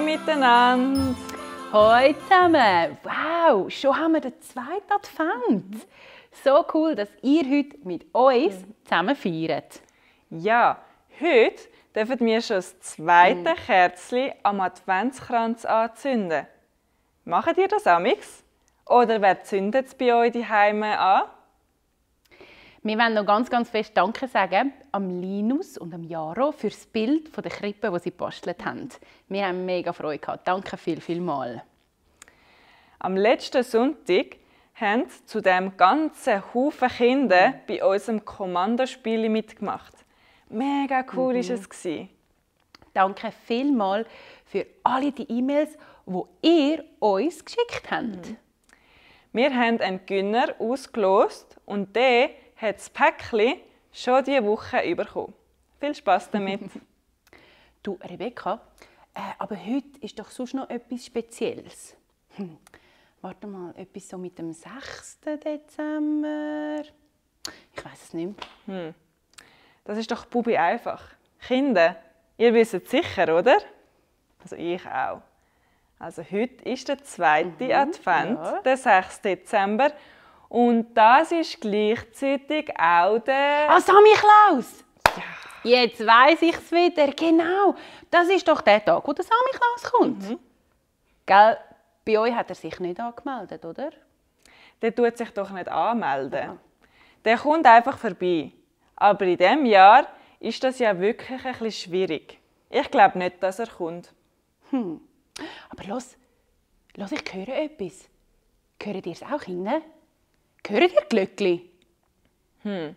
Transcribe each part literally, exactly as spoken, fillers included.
Hoi miteinander! Hoi zusammen! Wow, schon haben wir den zweiten Advent. So cool, dass ihr heute mit uns zusammen feiert. Ja, heute dürfen wir schon das zweite Kerzchen am Adventskranz anzünden. Macht ihr das amix? Oder wer zündet es bei euch daheim an? Wir wollen noch ganz, ganz fest Danke sagen am Linus und am Jaro für das Bild von der Krippe, das sie gebastelt haben. Wir haben mega Freude gehabt. Danke viel, viel mal. Am letzten Sonntag haben zu dem ganzen Haufen Kinder bei unserem Kommandospiel mitgemacht. Mega cool war Mhm. es. Danke vielmals für alle die E-Mails, die ihr uns geschickt habt. Wir haben einen Gönner ausgelost und der hat das Päckchen schon diese Woche bekommen. Viel Spass damit! Du, Rebecca, äh, aber heute ist doch sonst noch etwas Spezielles. Hm. Warte mal, etwas so mit dem sechsten Dezember? Ich weiß es nicht mehr. Hm. Das ist doch Bubi einfach. Kinder, ihr wisst es sicher, oder? Also ich auch. Also heute ist der zweite Mhm, Advent, ja. der sechste Dezember. Und das ist gleichzeitig auch der... Ah, Sammy Klaus! Ja. Jetzt weiss ich es wieder. Genau. Das ist doch der Tag, wo der Sammy Klaus kommt. Mhm. Gell? Bei euch hat er sich nicht angemeldet, oder? Der tut sich doch nicht anmelden. Aha. Der kommt einfach vorbei. Aber in diesem Jahr ist das ja wirklich ein bisschen schwierig. Ich glaube nicht, dass er kommt. Hm. Aber los, los, ich höre etwas. Hört ihr es auch, Kinder? Hört ihr Glöckli? Hm.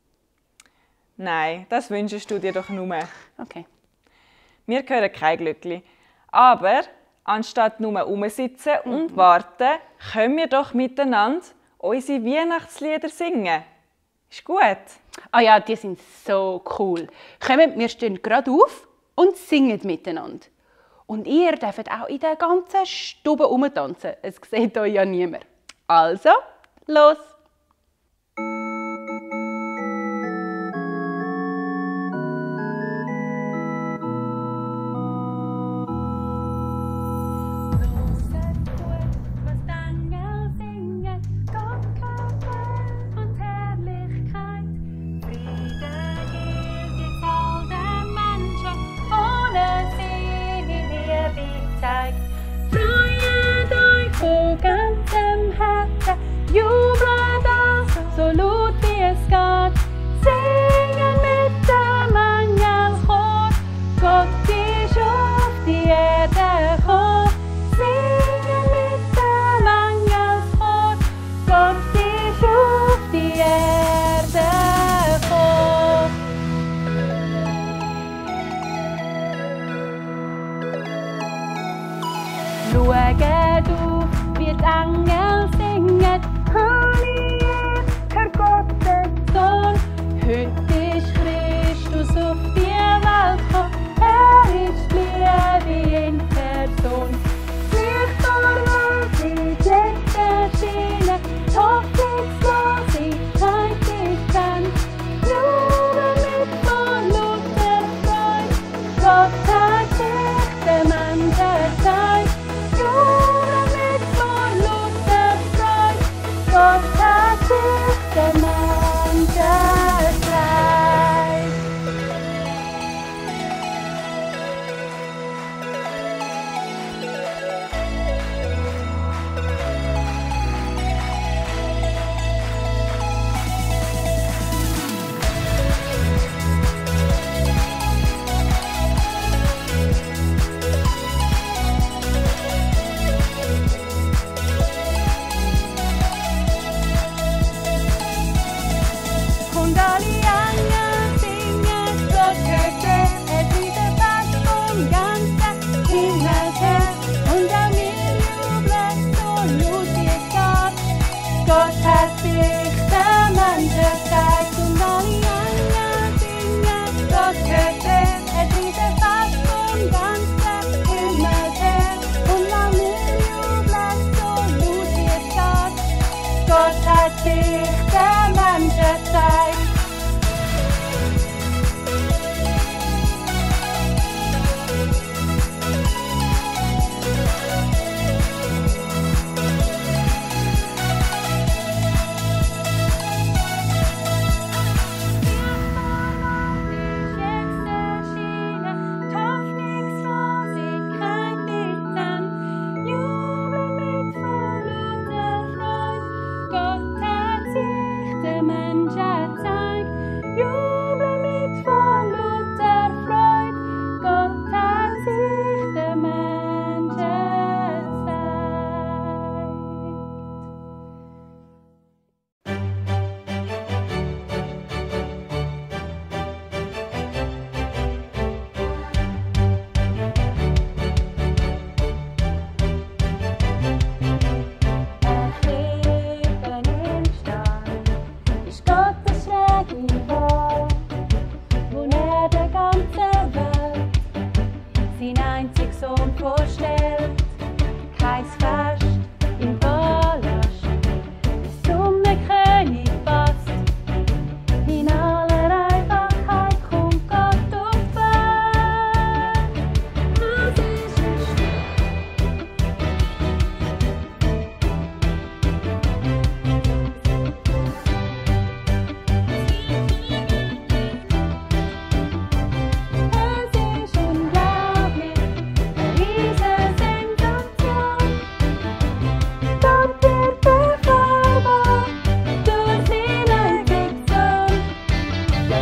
Nein, das wünschst du dir doch nur. Okay. Wir hören kein Glöckli. Aber anstatt nur herumsitzen und warten, können wir doch miteinander unsere Weihnachtslieder singen. Ist gut? Ah ja, die sind so cool. Kommt, wir stehen gerade auf und singen miteinander. Und ihr dürft auch in der ganzen Stube rumtanzen. Es sieht euch ja niemand. Also, los! Freut euch von ganzem Herzen, jubelt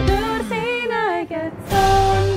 durch seinen eigenen Sohn.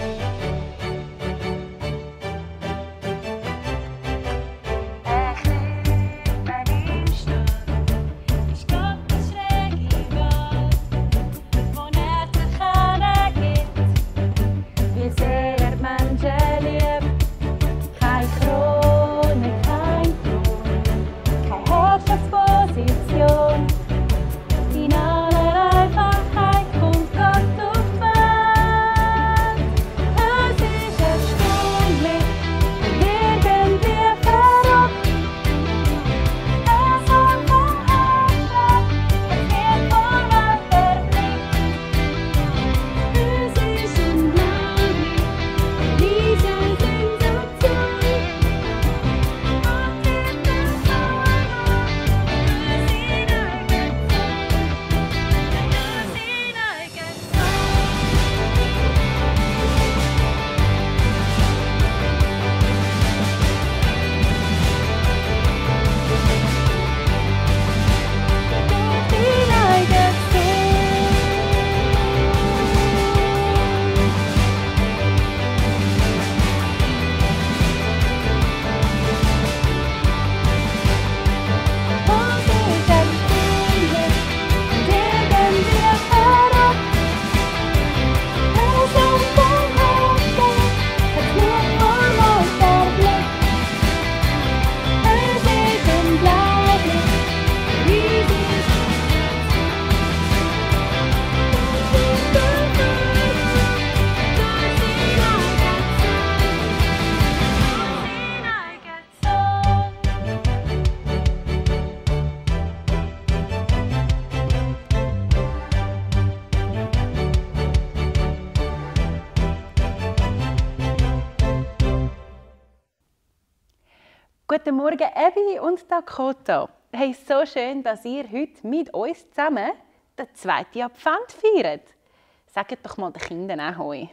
Guten Morgen, Abby und Dakota. Hey, so schön, dass ihr heute mit uns zusammen den zweiten Advent feiert. Sagt doch mal den Kindern auch Hoi.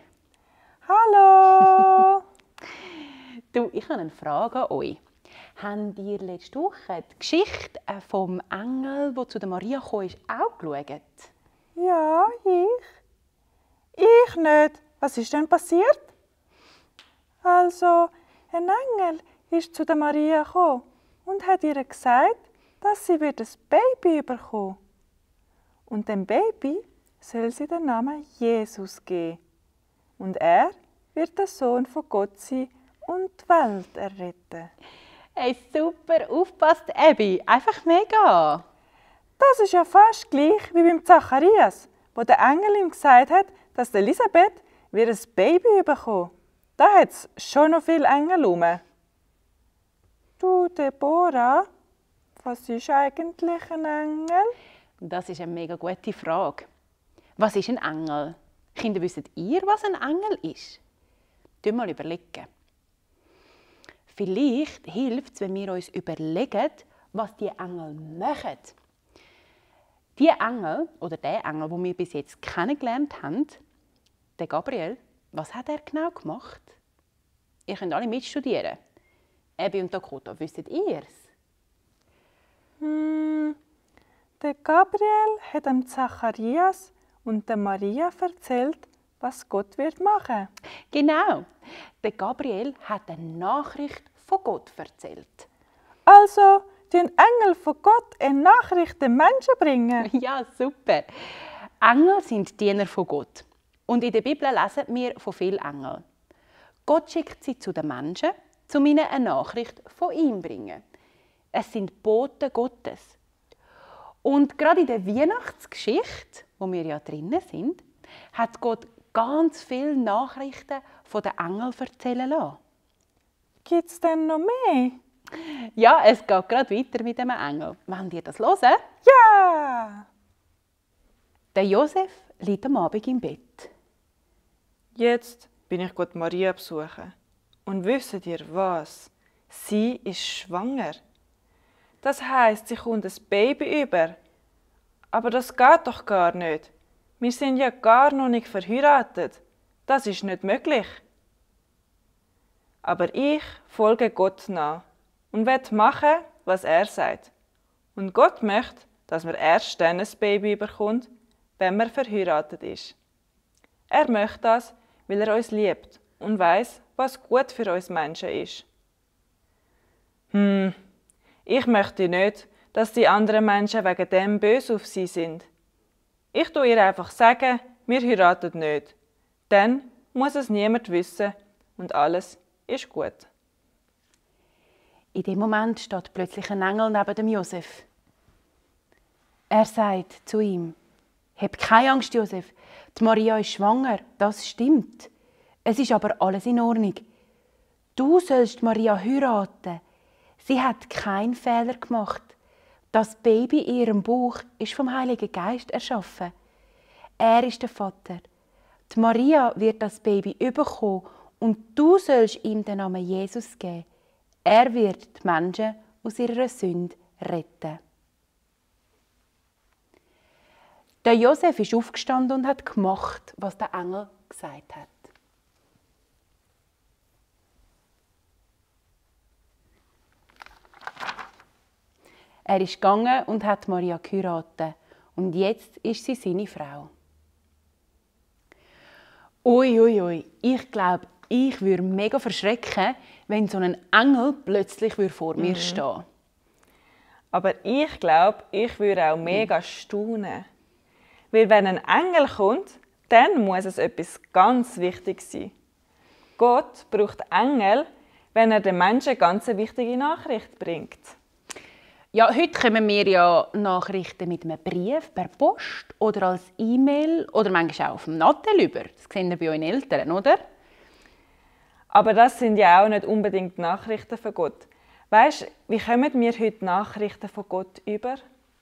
Hallo! Du, ich habe eine Frage an euch. Habt ihr letzte Woche die Geschichte vom Engel, der zu der Maria kam, auch geschaut? Ja, ich. Ich nicht. Was ist denn passiert? Also, ein Engel ist zu der Maria gekommen und hat ihr gesagt, dass sie wird ein Baby bekommen. Und dem Baby soll sie den Namen Jesus geben. Und er wird der Sohn von Gott sein und die Welt erretten. Hey, super, aufpasst, Abby. Einfach mega. Das ist ja fast gleich wie beim Zacharias, wo der Engel ihm gesagt hat, dass Elisabeth wird ein Baby bekommen. Da hat es schon noch viele Engel rum. Du, Deborah, was ist eigentlich ein Engel? Das ist eine mega gute Frage. Was ist ein Engel? Kinder, wisst ihr, was ein Engel ist? Tun mal überlegen. Vielleicht hilft es, wenn wir uns überlegen, was die Engel machen. Die Engel, oder der Engel, den wir bis jetzt kennengelernt haben, der Gabriel, was hat er genau gemacht? Ihr könnt alle mitstudieren. Abby und Dakota, wisst ihr es? Hm, der Gabriel hat dem Zacharias und der Maria erzählt, was Gott wird machen. Genau. Der Gabriel hat eine Nachricht von Gott erzählt. Also, den Engel von Gott eine Nachricht den Menschen bringen. Ja, super. Engel sind Diener von Gott. Und in der Bibel lesen wir von vielen Engeln. Gott schickt sie zu den Menschen, um ihnen eine Nachricht von ihm zu bringen. Es sind Boten Gottes. Und gerade in der Weihnachtsgeschichte, wo wir ja drinnen sind, hat Gott ganz viele Nachrichten von den Engeln erzählen lassen. Gibt es denn noch mehr? Ja, es geht gerade weiter mit dem Engel. Wollt ihr das hören? Ja! Der Josef liegt am Abend im Bett. Jetzt bin ich Gott Maria besuchen. Und wisst ihr was? Sie ist schwanger. Das heisst, sie kommt ein Baby über. Aber das geht doch gar nicht. Wir sind ja gar noch nicht verheiratet. Das ist nicht möglich. Aber ich folge Gott nach und will machen, was er sagt. Und Gott möchte, dass man erst dann ein Baby bekommt, wenn man verheiratet ist. Er möchte das, weil er uns liebt und weiß, was gut für uns Menschen ist. Hm, ich möchte nicht, dass die anderen Menschen wegen dem böse auf sie sind. Ich tue ihr einfach sagen, wir heiraten nicht. Dann muss es niemand wissen und alles ist gut. In dem Moment steht plötzlich ein Engel neben dem Josef. Er sagt zu ihm: Hab keine Angst, Josef. Die Maria ist schwanger, das stimmt. Es ist aber alles in Ordnung. Du sollst Maria heiraten. Sie hat keinen Fehler gemacht. Das Baby in ihrem Bauch ist vom Heiligen Geist erschaffen. Er ist der Vater. Die Maria wird das Baby bekommen und du sollst ihm den Namen Jesus geben. Er wird die Menschen aus ihrer Sünde retten. Der Josef ist aufgestanden und hat gemacht, was der Engel gesagt hat. Er ist gegangen und hat Maria geheiratet. Und jetzt ist sie seine Frau. Ui, ui, ui. Ich glaube, ich würde mega verschrecken, wenn so ein Engel plötzlich vor mir mhm. stehen. Aber ich glaube, ich würde auch mega staunen. Weil wenn ein Engel kommt, dann muss es etwas ganz Wichtiges sein. Gott braucht Engel, wenn er den Menschen eine ganz wichtige Nachricht bringt. Ja, heute kommen wir ja Nachrichten mit einem Brief per Post oder als E-Mail oder manchmal auch auf dem Nattel über. Das sehen wir bei euren Eltern, oder? Aber das sind ja auch nicht unbedingt Nachrichten von Gott. Weisst, wie kommen wir heute Nachrichten von Gott über?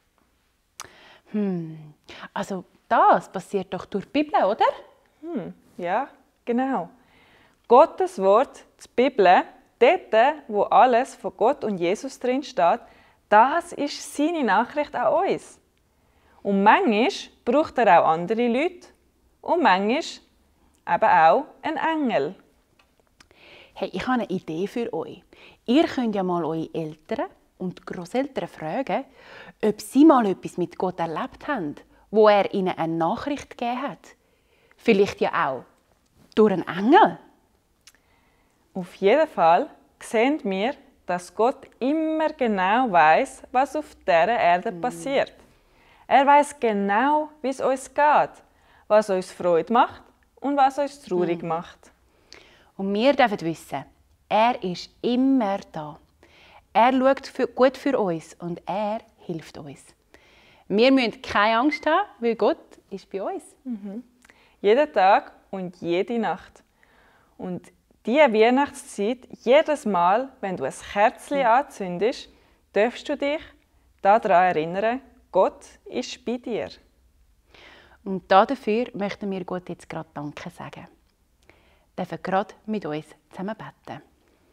Hm, also das passiert doch durch die Bibel, oder? Hm, ja, genau. Gottes Wort, die Bibel, dort, wo alles von Gott und Jesus drin steht, das ist seine Nachricht an uns. Und manchmal braucht er auch andere Leute und manchmal eben auch einen Engel. Hey, ich habe eine Idee für euch. Ihr könnt ja mal eure Eltern und Grosseltern fragen, ob sie mal etwas mit Gott erlebt haben, wo er ihnen eine Nachricht gegeben hat. Vielleicht ja auch durch einen Engel. Auf jeden Fall sehen wir, dass Gott immer genau weiß, was auf dieser Erde passiert. Er weiß genau, wie es uns geht, was uns Freude macht und was uns traurig macht. Und wir dürfen wissen, er ist immer da. Er schaut für, gut für uns und er hilft uns. Wir müssen keine Angst haben, weil Gott ist bei uns. Mhm. Jeden Tag und jede Nacht. Und diese Weihnachtszeit, jedes Mal, wenn du ein Kerzchen anzündest, darfst du dich daran erinnern, Gott ist bei dir. Und dafür möchten wir Gott jetzt gerade Danke sagen. Wir dürfen gerade mit uns zusammen beten.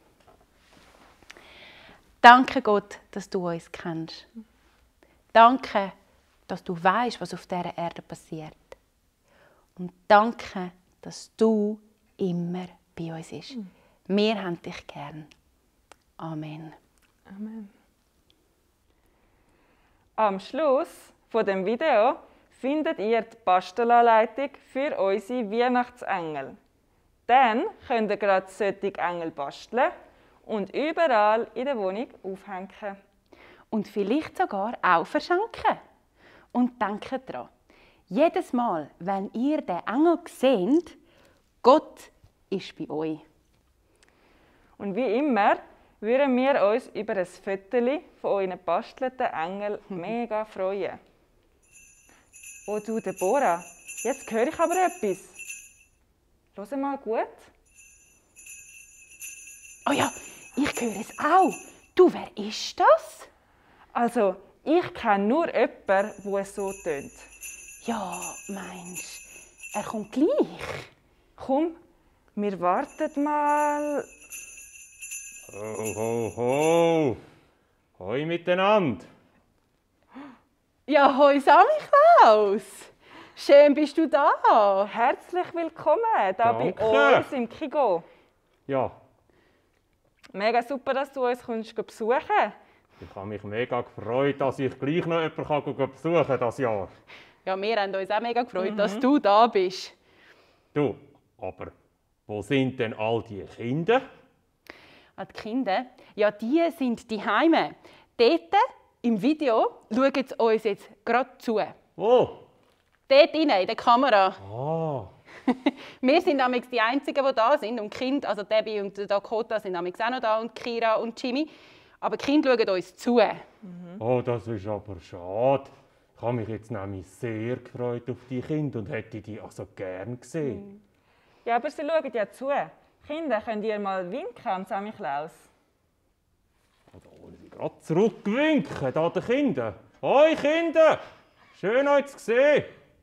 Danke Gott, dass du uns kennst. Danke, dass du weißt, was auf dieser Erde passiert. Und danke, dass du immer bei uns bist. Mhm. Wir haben dich gern. Amen. Amen. Am Schluss von dem Video findet ihr die Bastelanleitung für unsere Weihnachtsengel. Dann könnt ihr gerade solche Engel basteln und überall in der Wohnung aufhängen. Und vielleicht sogar auch verschenken. Und denkt daran, jedes Mal, wenn ihr den Engel seht, Gott ist bei euch. Und wie immer würden wir uns über ein Foto von euren gebastelten Engel mega freuen. Oh du, Deborah, jetzt höre ich aber etwas. Hör mal gut. Oh ja, ich höre es auch. Du, wer ist das? Also, ich kenne nur jemanden, der es so tönt. Ja, meinst du, er kommt gleich? Komm, wir warten mal. Ho, ho, ho! Hoi miteinander! Ja, hoi Samichlaus! Schön bist du da! Herzlich willkommen hier Danke. bei uns im Kigo. Ja, Mega super, dass du uns kommst besuchen kannst. ich habe mich mega gefreut, dass ich gleich noch jemanden besuchen kann dieses Jahr. Ja, wir haben uns auch mega gefreut, mhm. dass du da bist. Du, aber wo sind denn all die Kinder? Ah, die Kinder, ja, die sind die Heime. Dort im Video schauen sie uns jetzt gerade zu. Wo? Dort rein, in der Kamera. Ah, Wir sind amigs die Einzigen, die da sind. Und die Kinder, also Debbie und Dakota sind amigs auch noch da und Kira und Jimmy. Aber die Kinder schauen uns zu. oh, das ist aber schade. Ich habe mich jetzt nämlich sehr gefreut auf die Kinder und hätte die also gern gesehen. Ja, aber sie schauen ja zu. Kinder, könnt ihr mal winken an Sammy Klaus? Da wollen sie gerade zurückwinken, da den Kindern. Hoi Kinder, schön euch zu sehen.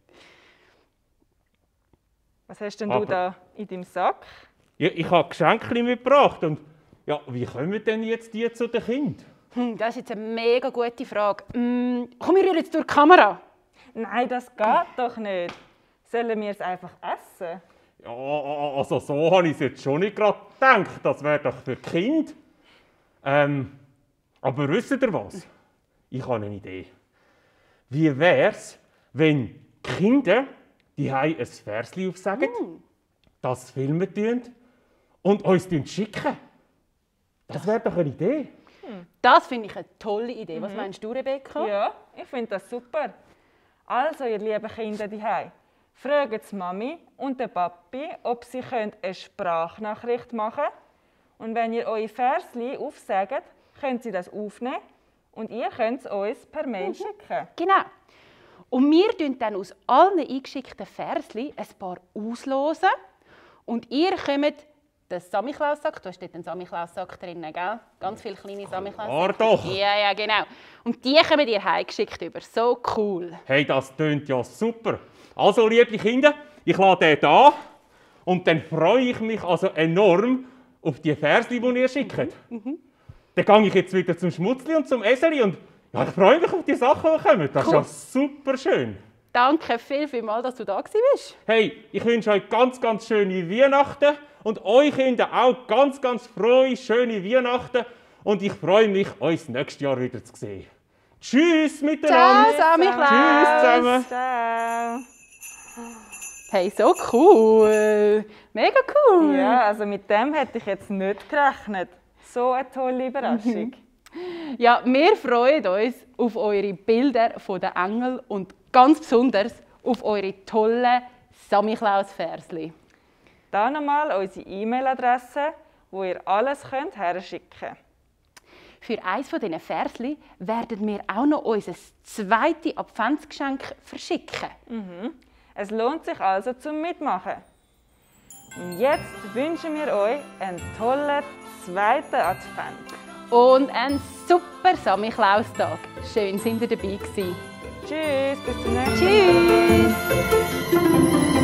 Was hast denn Aber- du da in deinem Sack? Ja, ich habe Geschenke mitgebracht und ja, wie kommen denn jetzt die zu den Kindern? Hm, das ist jetzt eine mega gute Frage. Mm, komm, wir rühren jetzt durch die Kamera. Nein, das geht doch nicht. Sollen wir es einfach essen? Ja, also so habe ich es jetzt schon nicht gerade gedacht. Das wäre doch für die Kinder. Ähm, aber wisst ihr was? Ich habe eine Idee. Wie wäre es, wenn die Kinder die ein Versli aufsagen, das filmen tun und uns schicken? Das wäre doch eine Idee. Das finde ich eine tolle Idee. Was meinst du, Rebecca? Ja, ich finde das super. Also, ihr lieben Kinder daheim, fragt die Mami und den Papi, ob sie eine Sprachnachricht machen können. Und wenn ihr eure Versli aufsagt, könnt sie das aufnehmen und ihr könnt es uns per Mail schicken. Genau. Und wir tun dann aus allen eingeschickten Versli ein paar auslosen. Und ihr kommt den Samichlaus-Sack, du hast dort einen Samichlaus-Sack drin, gell? Ganz viele kleine Samichlaus-Sacks. Klar doch. Ja, ja, genau. Und die kommen dir heimgeschickt über. So cool. Hey, das tönt ja super. Also, liebe Kinder, ich lade den da und dann freue ich mich also enorm auf die Versli, die ihr schickt. Dann gehe ich jetzt wieder zum Schmutzli und zum Eseli und ja, ich freue mich auf die Sachen, die kommen. Das Cool. ist ja super schön. Danke viel, viel mal, dass du da bist. Hey, ich wünsche euch ganz, ganz schöne Weihnachten und euch Kinder auch ganz, ganz frohe, schöne Weihnachten und ich freue mich, euch nächstes Jahr wieder zu sehen. Tschüss miteinander. Ciao, Samichlaus. Tschüss zusammen. Ciao. Hey, so cool. Mega cool. Ja, also mit dem hätte ich jetzt nicht gerechnet. So eine tolle Überraschung. Ja, wir freuen uns auf eure Bilder von den Engeln und ganz besonders auf eure tollen Samichlaus-Versli. Da nochmal unsere E-Mail-Adresse, wo ihr alles könnt herschicken könnt. Für eines von diesen Versli werden wir auch noch unser zweites Adventsgeschenk verschicken. Es lohnt sich also zum Mitmachen. Und jetzt wünschen wir euch einen tollen zweiten Advent. Und einen super Samichlaus-Tag. Schön, sind ihr dabei gewesen. Tschüss, bis zum nächsten Mal. Tschüss!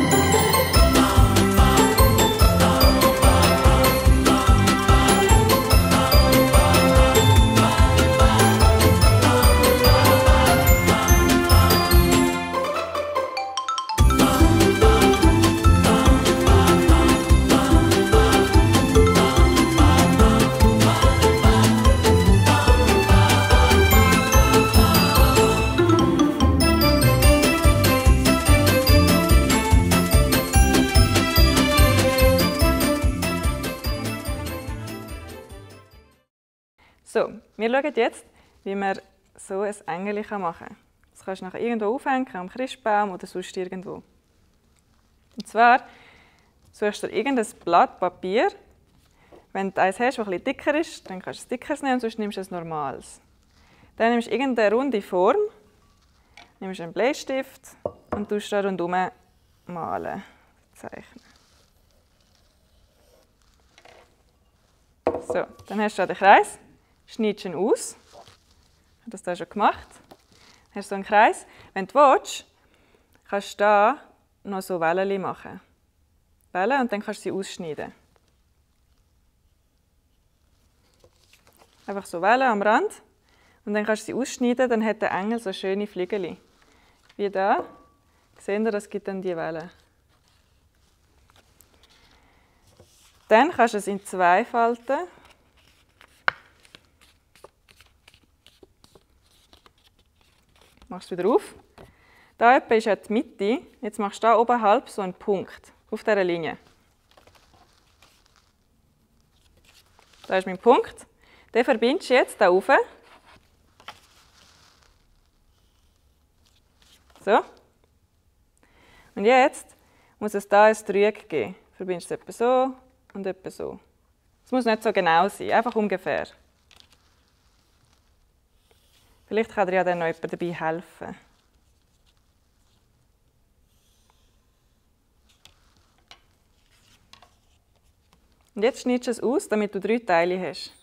So, wir schauen jetzt, wie man so ein Engel machen kann. Das kannst du nachher irgendwo aufhängen, am Christbaum oder sonst irgendwo. Und zwar suchst du dir irgendein Blatt Papier. Wenn du eins hast, das etwas dicker ist, dann kannst du ein dickeres nehmen, sonst nimmst du ein normales. Dann nimmst du irgendeine runde Form, nimmst einen Bleistift und tust da rundherum malen, zeichnen. So, dann hast du da den Kreis, schneidest ihn aus. Ich habe das da schon gemacht. Dann hast du so einen Kreis. Wenn du willst, kannst du da noch so Wellen machen. Wellen und dann kannst du sie ausschneiden. Einfach so Wellen am Rand. Und dann kannst du sie ausschneiden, dann hat der Engel so schöne Flügel. Wie da. Seht ihr, das gibt dann die Wellen. Dann kannst du es in zwei falten. Machst du wieder auf. Da etwa ist ja die Mitte. Jetzt machst du da oben halb so einen Punkt. auf dieser Linie. Da ist mein Punkt. Den verbindest du jetzt hier rauf. So. Und jetzt muss es hier ein Dreieck geben. Du verbindest es etwa so und etwa so. Es muss nicht so genau sein, einfach ungefähr. Vielleicht kann dir ja dann noch jemand dabei helfen. Und jetzt schneidest du es aus, damit du drei Teile hast.